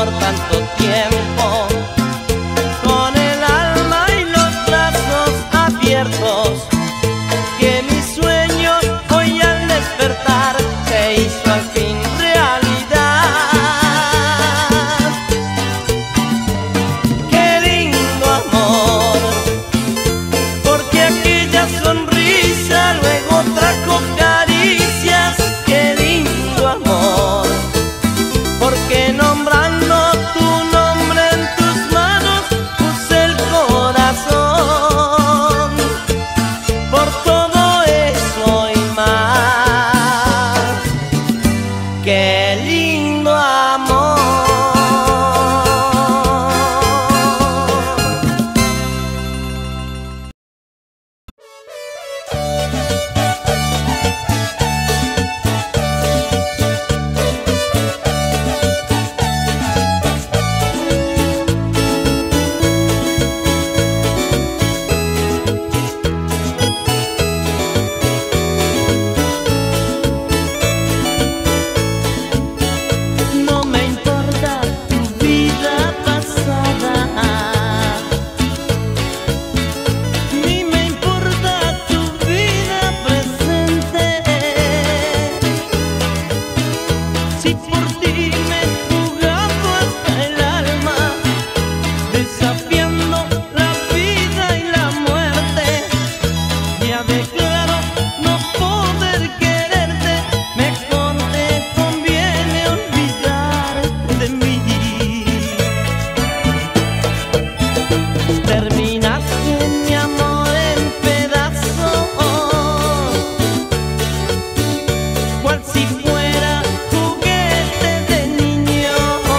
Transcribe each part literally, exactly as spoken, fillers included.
por tanto tiempo, con el alma y los brazos abiertos, que mi sueño hoy al despertar se hizo al fin realidad. Qué lindo amor, porque aquella sonrisa luego trajo caricias. Qué lindo amor, porque nombrando tu nombre en tus manos puse el corazón. Por todo eso y más, qué lindo amor. No me importa tu vida pasada, ni me importa tu vida presente. Si por ti me he jugado hasta el alma, desafiando la vida y la muerte, ya declaro no poder quererte. Mejor te conviene olvidar de mí. Terminaste mi amor en pedazos, cual si fuera juguete de niño.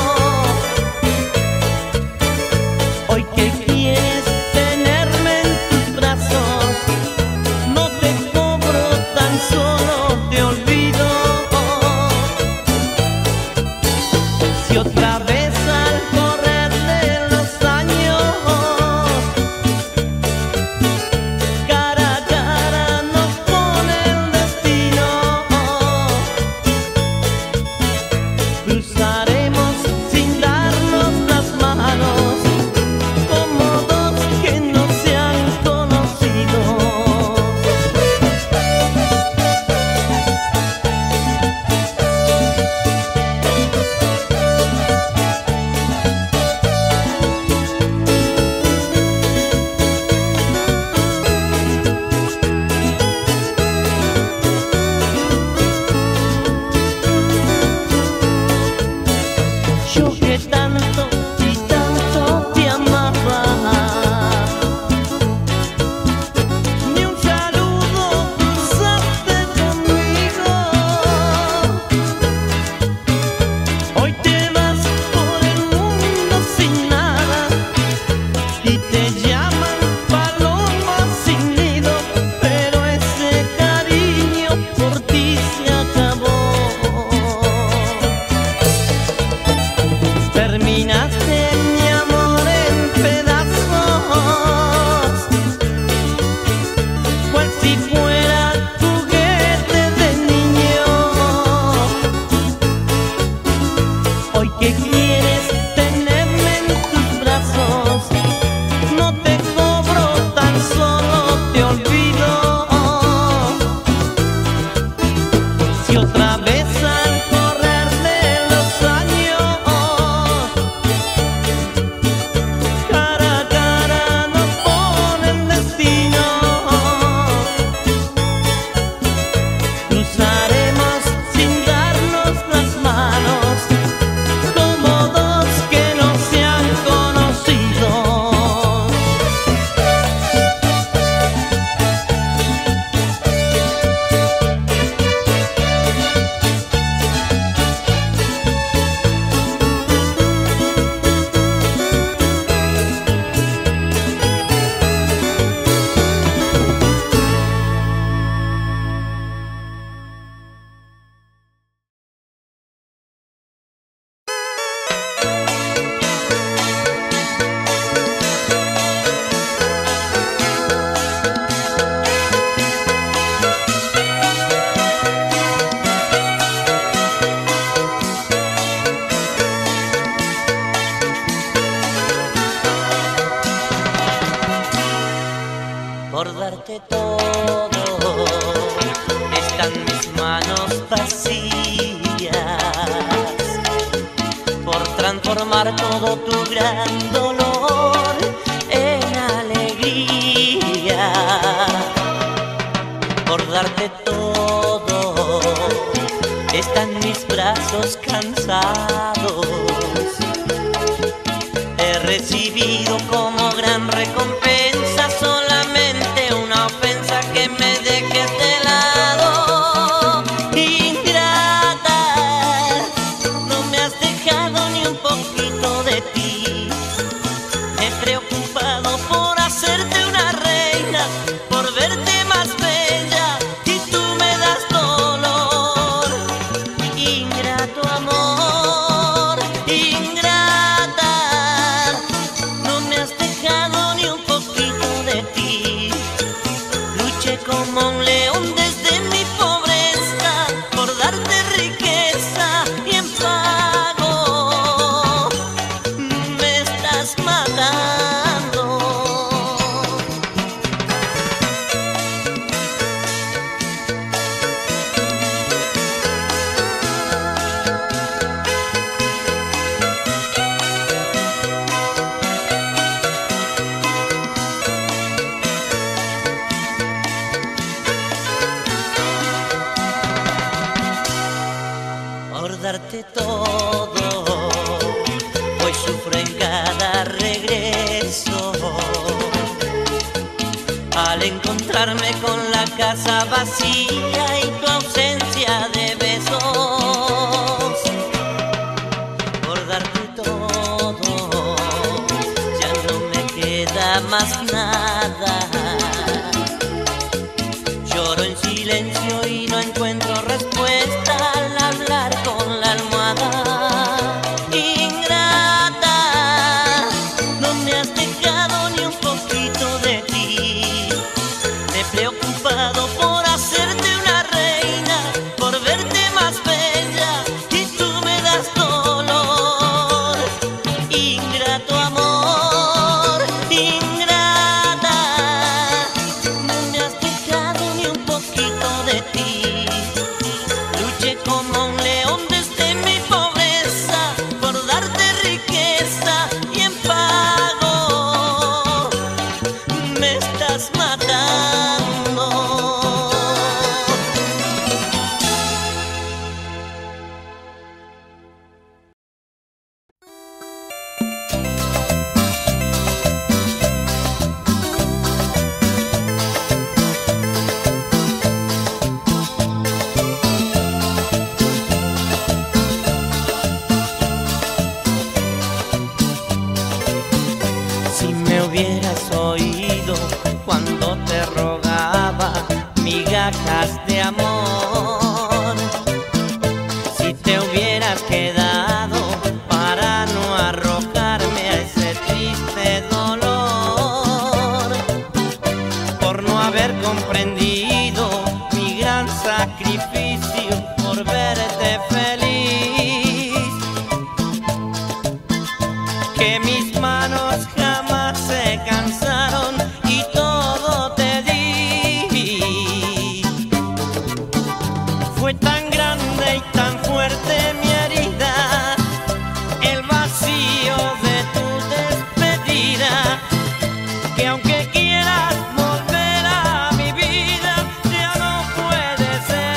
Hoy que quieres tenerme en tus brazos, no te cobro, tan solo te olvido. Si otra vez al correr de los años, cara a cara nos pone el destino, cruzaremos sin darnos las manos, como dos que no se han conocido. Yo que tanto y tanto te amaba, ni un saludo cruzaste conmigo. Hoy te vas por el mundo sin nada y te llaman paloma sin nido, pero ese cariño por ti se acabó. Terminaste mi amor en pedazos, cual si fuera juguete de niño. Hoy que quieres tenerme en tus brazos, no te cobro, tan solo te olvido. Si otra vez al correr de los años darte todo, están mis manos vacías, por transformar todo tu gran dolor en alegría, por darte todo, están mis brazos cansados. He recibido como gran recompensa solamente una ofensa, que me dejes de lado. Ingrata, no me has dejado ni un poquito de ti. Me he preocupado por hacerte una reina, por verte más bella, y tú me das dolor. Ingrato amor, ingrata, no me has dejado ni un poquito de ti. Luché como un león desde mi pobreza por darte riqueza, y en pago me estás matando. Por darte todo, hoy sufro en cada regreso, al encontrarme con la casa vacía y tu ausencia de besos. Por darte todo, ya no me queda más nada. Lloro en silencio y no encuentro respuesta al hablar con la almohada. Ingrata, no me has dejado ni un poquito de ti. Me he preocupado por hacerte una reina, por verte más bella, y tú me das dolor. Ingrato amor, ingrata, no me has dejado ni un poquito de ti. Luché como un león desde mi pobreza por darte riqueza, y en pago me estás matando. Si me hubieras oído cuando te rogaba migajas de amor, si te hubieras quedado para no arrojarme a ese triste dolor, por no haber comprendido mi gran sacrificio por verte feliz, que mis manos jamás se cansaron y todo te di. Fue tan grande y tan fuerte mi herida, el vacío de tu despedida, que aunque quieras volver a mi vida, ya no puede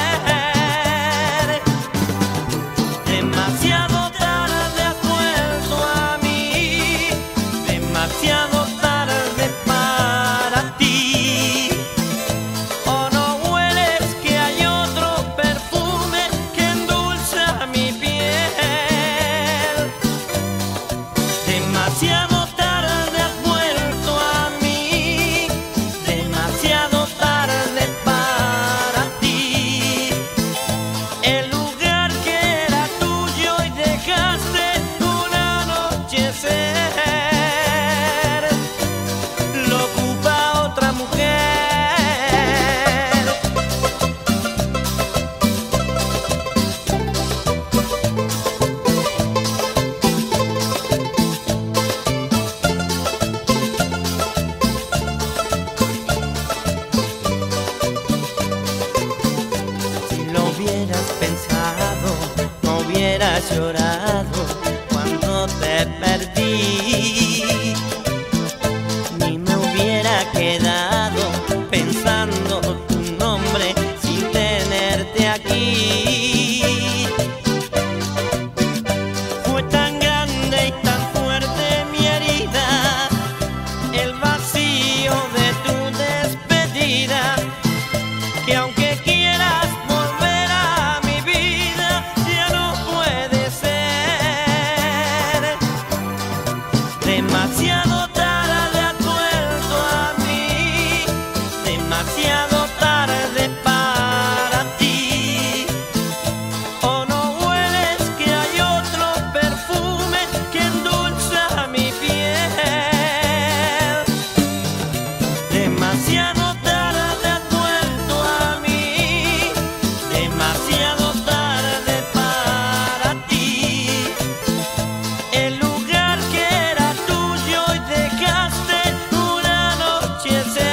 ser. Demasiado tarde has vuelto a mí, demasiado tarde para ti. ¿O no hueles que hay otro perfume que endulza mi piel? Demasiado tarde has vuelto a mí, demasiado tarde para ti. El lugar que era tuyo y dejaste un anochecer, lo ocupa otra mujer. llorado cuando te perdí, ni me hubiera quedado pensando tu nombre sin tenerte aquí. Fue tan grande y tan fuerte mi herida, el vacío de tu despedida, que aunque quieras volver a mi vida, ya no puede ser. Demasiado tarde has vuelto a mí, demasiado tarde para ti. O no hueles que hay otro perfume que endulza mi piel. Demasiado tarde has vuelto a mí, demasiado tarde para ti. El lugar que era tuyo y dejaste un anochecer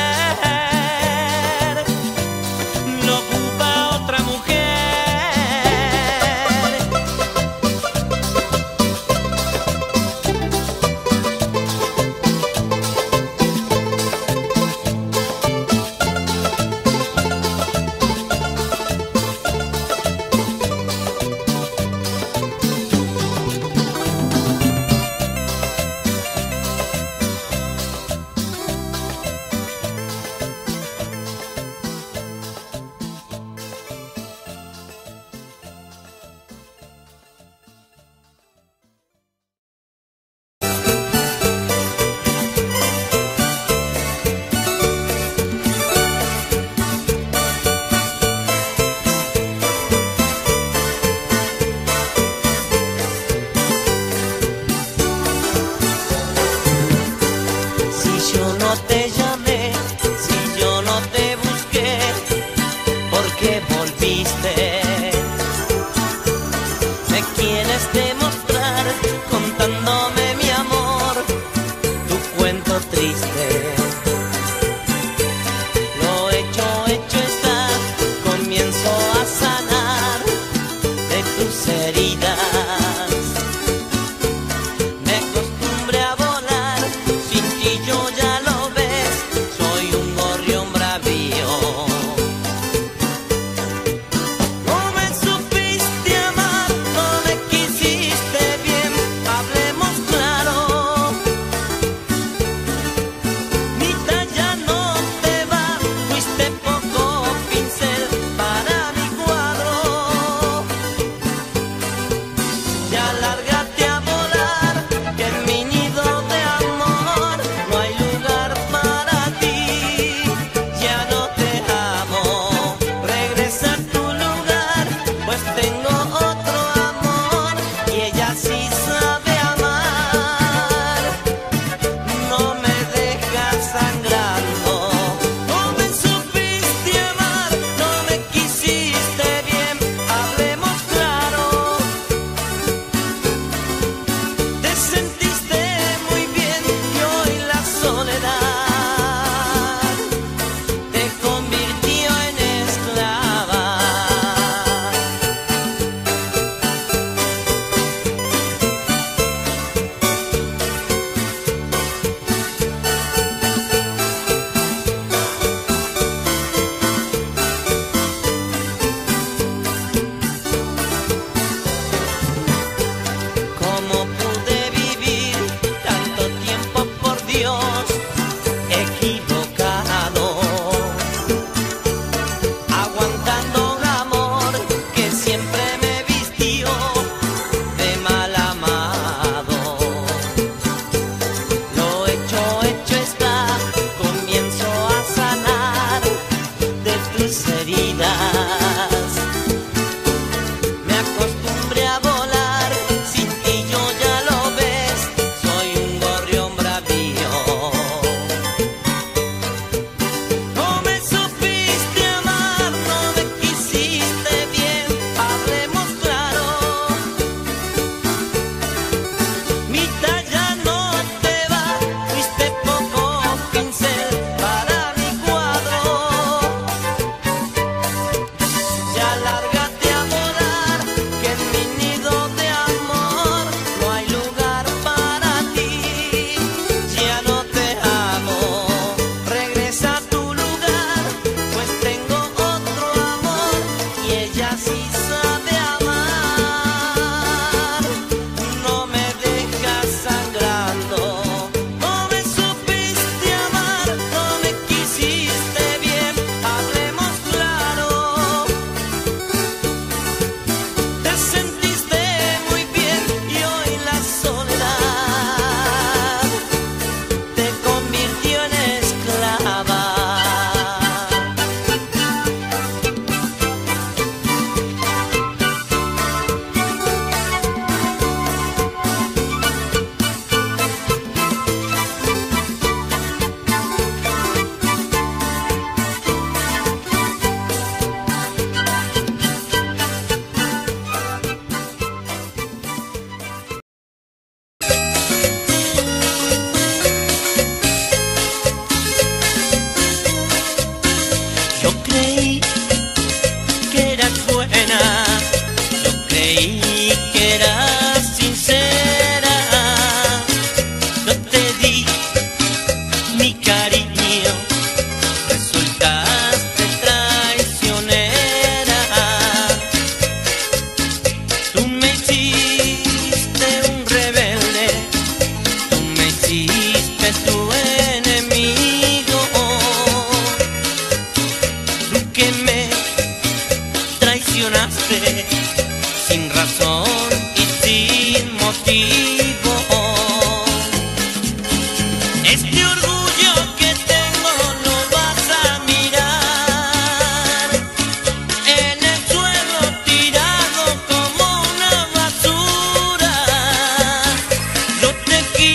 lo ocupa otra mujer. Si yo no te llamé, si yo no te busqué, ¿por qué volviste? Me quieres demostrar contándome mi amor, tu cuento triste. Lo hecho, hecho está, comienzo a sanar de tus heridas. Me acostumbré a volar, sin ti yo ya lo ves,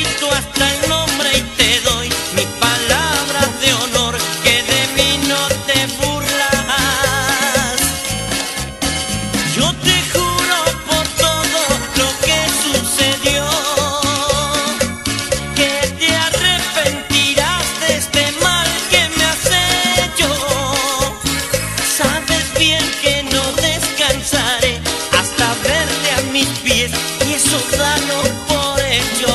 quito hasta el nombre y te doy mi palabra de honor, que de mí no te burlas. Yo te juro por todo lo que sucedió que te arrepentirás de este mal que me has hecho. Sabes bien que no descansaré hasta verte a mis pies, y eso dalo por hecho.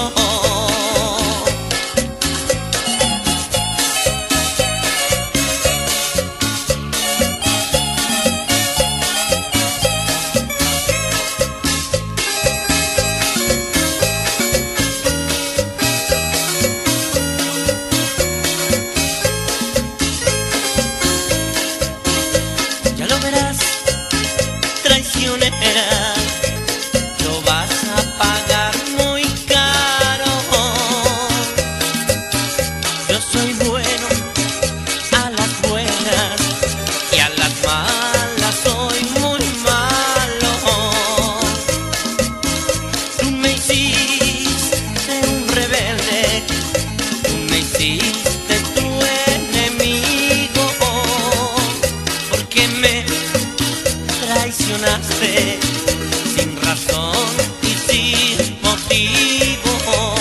Ya lo verás, traicionera, lo vas a pagar muy caro. Yo soy bueno a las buenas y a las malas soy muy malo. Tú me hiciste un rebelde, tú me hiciste tu enemigo, porque me traicionaste sin razón y sin motivo.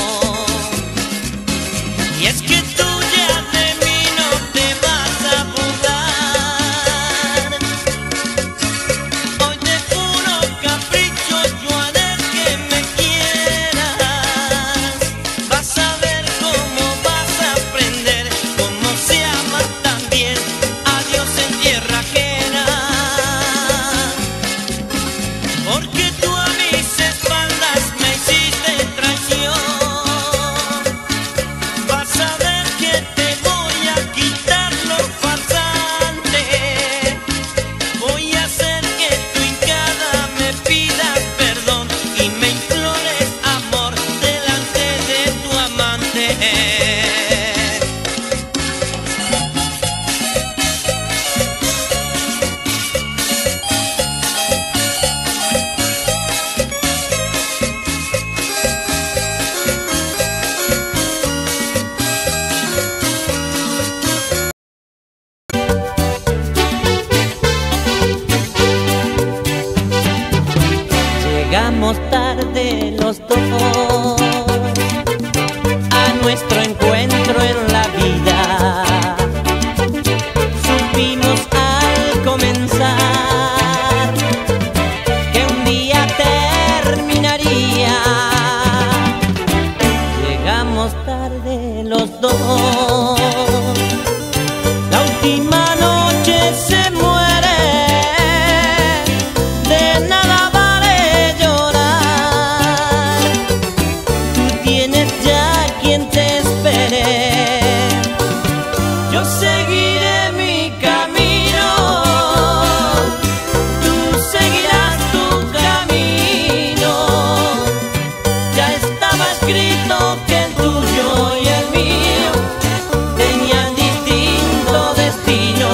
Y es que tú ya de mí no te vas a burlar. Hoy de puro capricho yo haré que me quieras. Vas a ver cómo vas a aprender cómo se ama también a Dios en tierra ajena. Porque tú a mis espaldas me hiciste traición. Vas a ver que te voy a quitar lo farsante. Voy a hacer que tu hincada me pidas perdón y me implores amor delante de tu amante. Llegamos tarde los dos a nuestro encuentro en la vida. Supimos al comenzar que un día terminaría. Llegamos tarde los dos. La última noche se muere, de nada vale llorar. Tú tienes ya quien te espere. Yo seguiré mi camino, tú seguirás tu camino. Ya estaba escrito que el tuyo y el mío tenían distinto destino.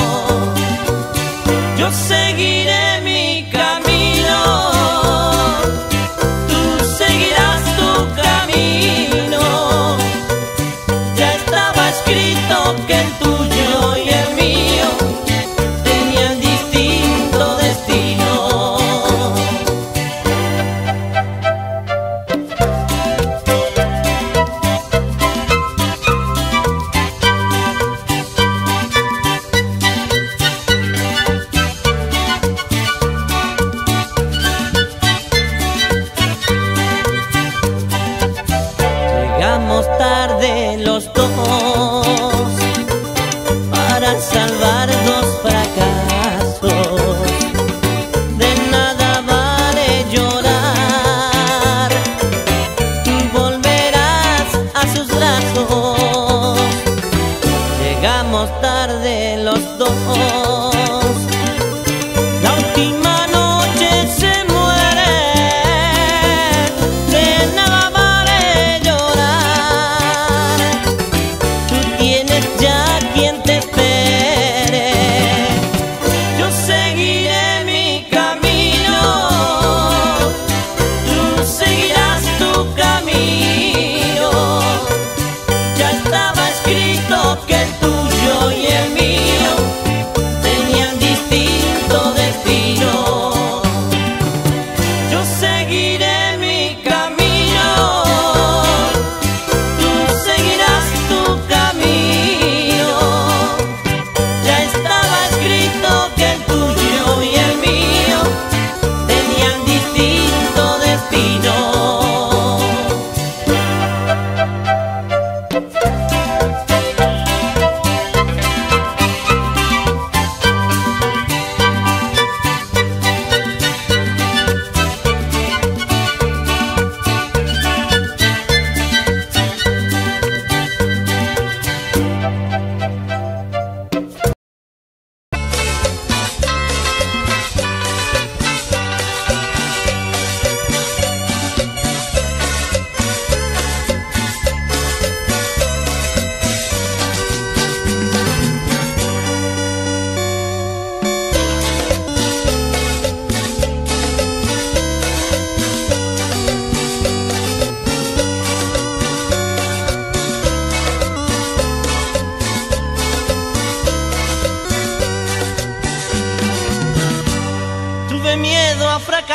Yo seguiré mi camino, tú seguirás tu camino. Ya estaba escrito que el tuyo y el mío tenían distinto destino. Llegamos tarde los dos para salvar dos fracasos. De nada vale llorar, tú volverás a sus brazos. Llegamos tarde los dos. La última noche se muere, de nada vale llorar. Tú tienes ya quien te espere. Yo seguiré mi camino, tú seguirás tu camino.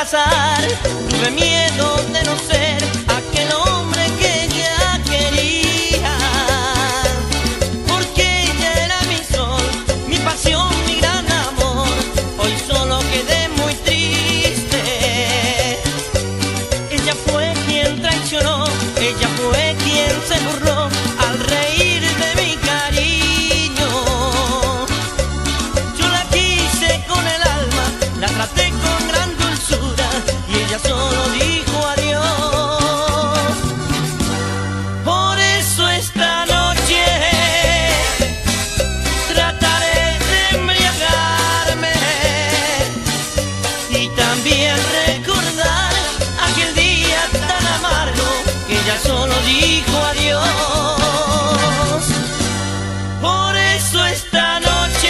fracasar, tuve miedo de no ser aquel hombre que ella quería, porque ella era mi sol, mi pasión, mi gran amor. Hoy solo quedé muy triste. Ella fue quien traicionó, ella fue quien se burló al reír de mi cariño. Yo la quise con el alma, la traté con gran dulzura y ella solo dijo adiós. Por eso esta noche trataré de embriagarme y también recordar aquel día tan amargo que ella solo dijo adiós. Por eso esta noche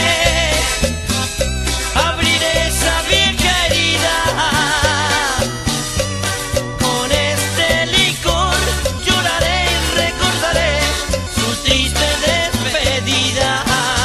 abriré esa vieja herida. Con este licor lloraré y recordaré su triste despedida.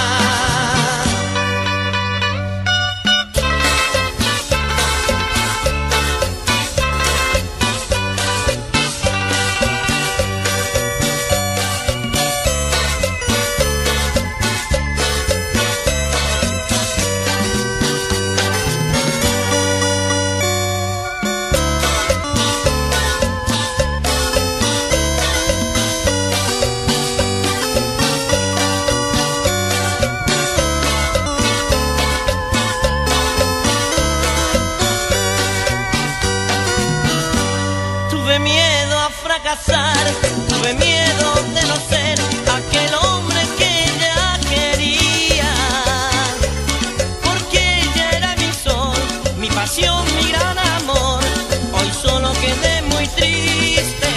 Tuve miedo a fracasar, tuve miedo de no ser aquel hombre que ella quería, porque ella era mi sol, mi pasión, mi gran amor. Hoy solo quedé muy triste.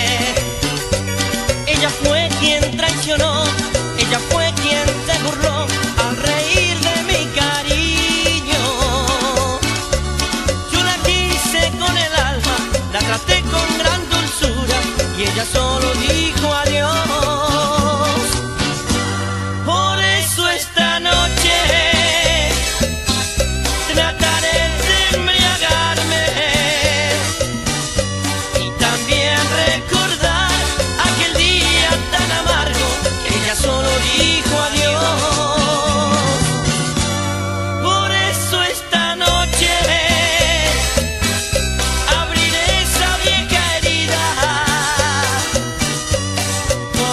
Ella fue quien traicionó, ella fue quien se burló al reír de mi cariño. Yo la quise con el alma, la traté con gran dulzura y ella solo dijo adiós. Por eso esta noche trataré de embriagarme y también recordar aquel día tan amargo que ella solo dijo adiós. Por eso esta noche abriré esa vieja herida.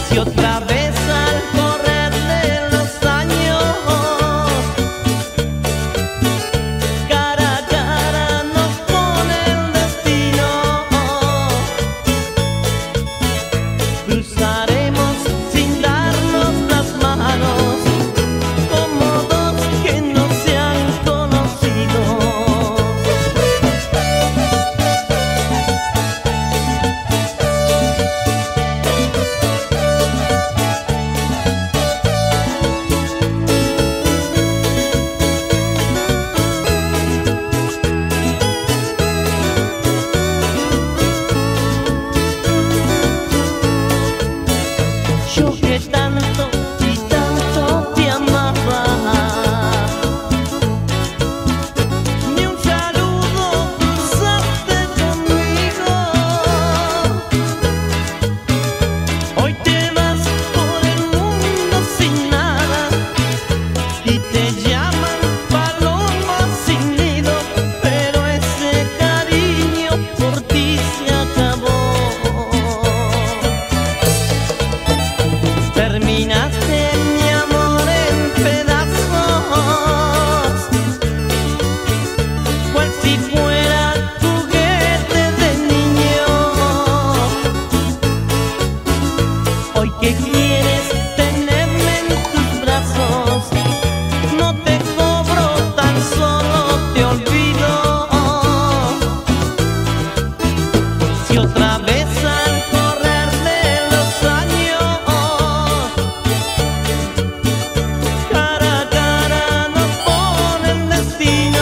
Si otra vez al correr de los años cara a cara nos pone el destino, cruzaremos sin darnos las manos como dos que no se han conocido. Yo que tanto y tanto te amaba, ni un saludo cruzaste conmigo. Hoy te vas por el mundo sin nada y te llaman paloma sin nido, pero ese cariño por ti se acabó. Terminaste mi amor en pedazos, cual si fuera juguete de niño. Hoy que quieres tenerme en tus brazos, no te cobro, tan solo te olvido. Si otra vez al correr de los años cara a cara nos pone el destino,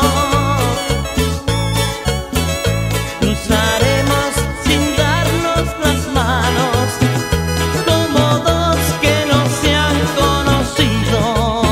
cruzaremos sin darnos las manos como dos que no se han conocido.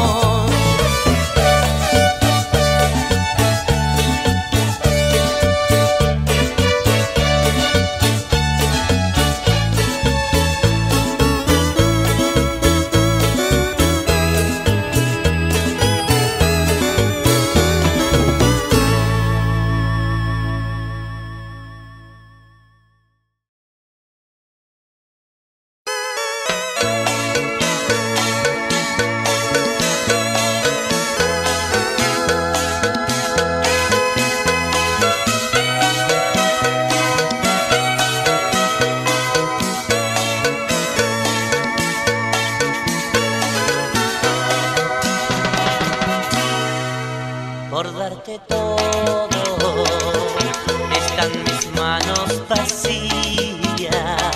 Por darte todo, están mis manos vacías,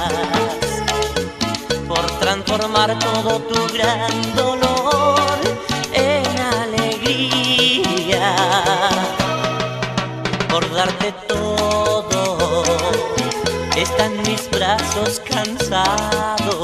por transformar todo tu gran dolor en alegría. Por darte todo, están mis brazos cansados.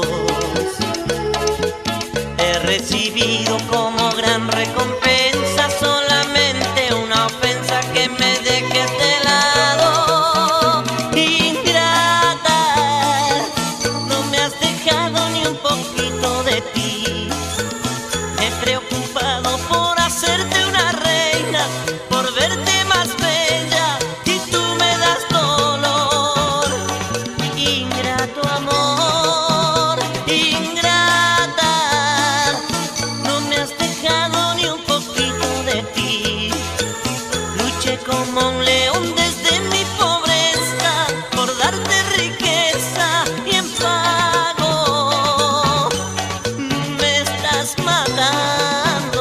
He recibido como gran recompensa solamente una ofensa, que me dejes de lado. Ingrata, no me has dejado ni un poquito de ti. Me he preocupado por hacerte una reina, por verte más bella, y tú me das dolor. Ingrato amor, ingrata, no me has dejado ni un poquito de ti. Luché como un león desde mi pobreza por darte riqueza, y en pago me estás matando.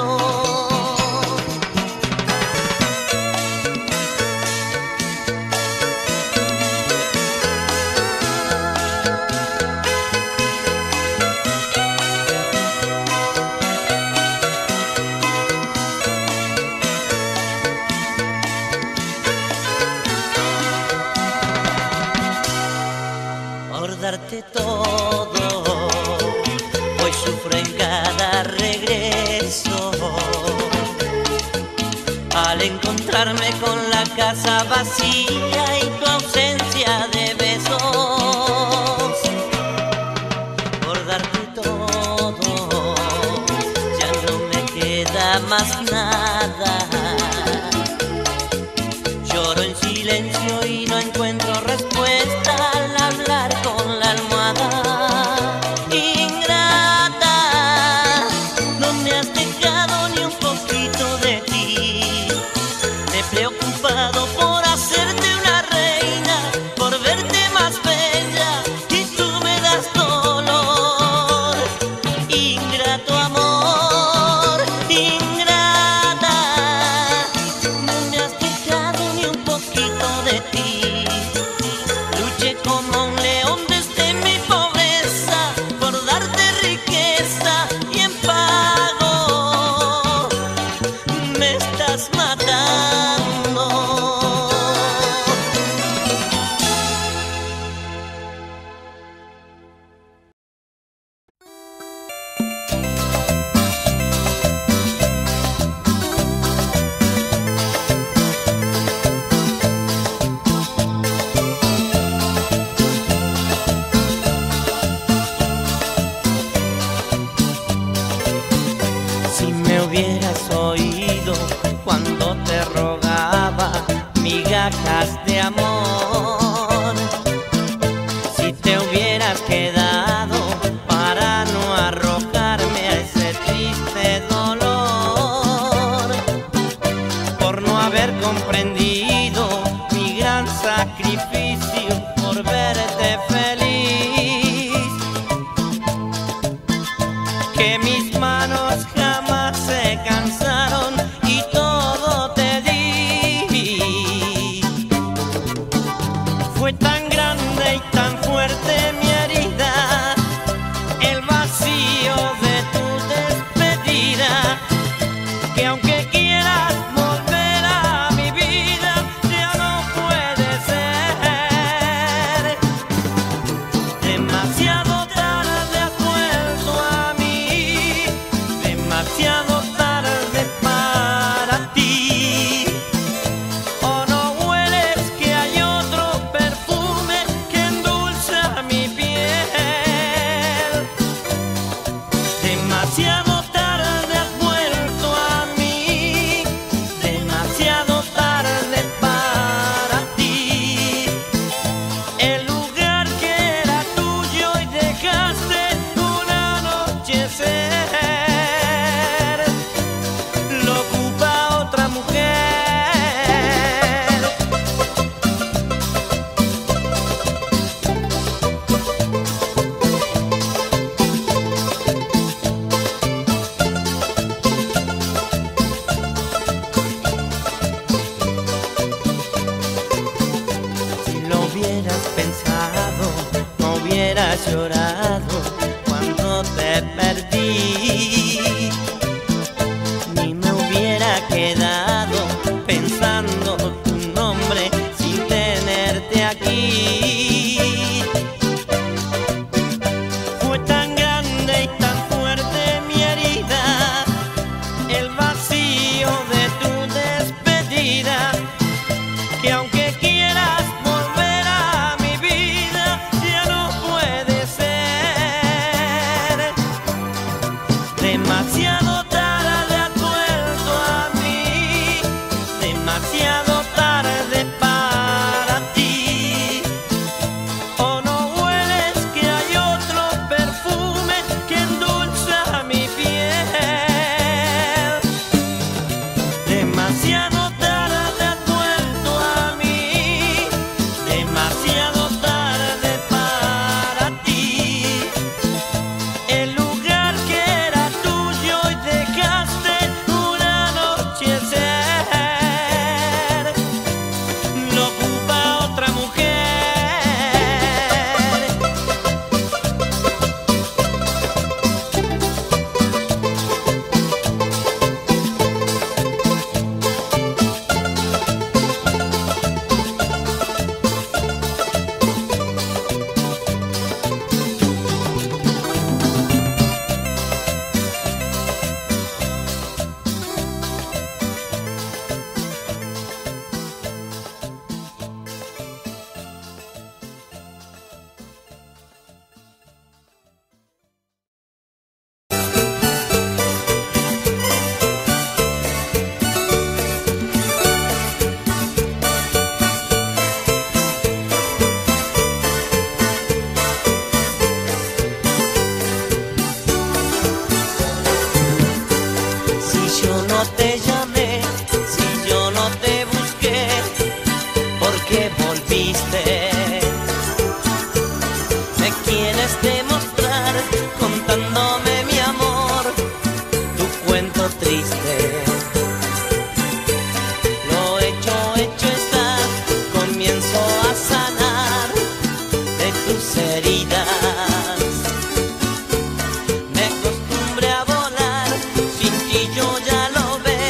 Por darte todo, hoy sufro en cada regreso, al encontrarme con la casa vacía y tu ausencia de besos. Por darte todo, ya no me queda más nada. Lloro en silencio y no encuentro respuesta al hablar con la almohada. Y promesas de amor. Si te hubieras quedado para no arrojarme a ese triste dolor, por no haber comprendido mi gran sacrificio por verte feliz, que mis manos jamás se cansaron y todo te di. Fue tan grande y tan fuerte mi herida, el vacío de tu despedida, que aunque quieras volver a mi vida, ya no puede ser. Demasiado tarde has vuelto a mí, demasiado tarde para ti. O no hueles que hay otro perfume que endulza mi piel. Demasiado tarde has vuelto a mí, demasiado tarde para ti. El lugar que era tuyo y dejaste un anochecer lo ocupa otra mujer. Si lo hubieras pensado, no hubieras llorado cuando te perdí, ni me hubiera quedado pensando tu nombre sin tenerte aquí. Fue tan grande y tan fuerte mi herida, el vacío de tu despedida, que aunque quieras volver a mi vida, ya no puede ser. Demasiado tarde has vuelto a mí, demasiado tarde para ti. O no hueles que hay otro perfume que endulza mi piel. Demasiado tarde has vuelto a mí, demasiado tarde para ti. El lugar que era tuyo y dejaste un anochecer lo ocupa otra mujer. Si yo no te llamé, si yo no te busqué, ¿por qué volviste? Me quieres demostrar contándome mi amor, tu cuento triste. Lo hecho, hecho está, comienzo a sanar de tus heridas. Me acostumbré a volar, sin ti yo ya lo ves.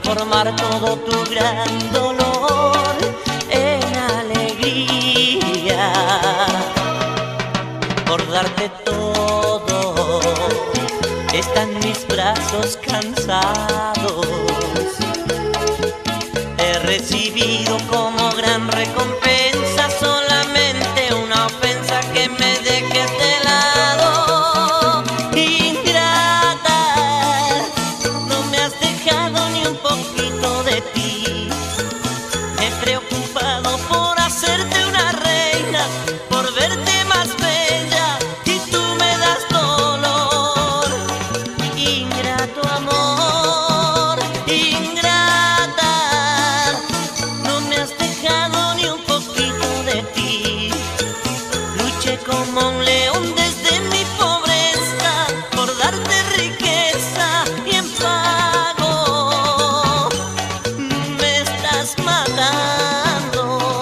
transformar todo tu gran dolor en alegría, por darte todo. Están mis brazos cansados, he recibido como gran recompensa solamente una ofensa, que me dejes de lado. Ingrata, no me has dejado ni un poquito de ti. Me he preocupado por hacerte una reina, por verte más bella, y tú me das dolor. Ingrato amor, ingrata, no me has dejado ni un poquito de ti. Luché como un león desde mi pobreza por darte riqueza, y en pago me estás matando.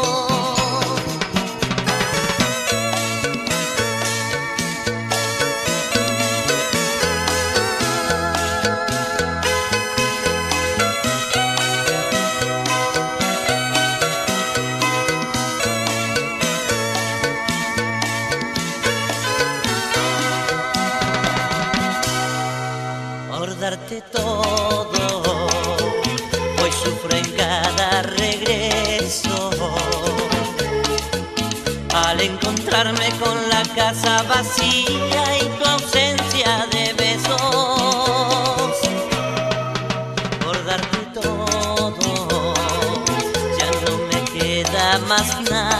Por darte todo, hoy sufro en cada regreso, al encontrarme con la casa vacía y tu ausencia de besos. Por darte todo, ya no me queda más nada.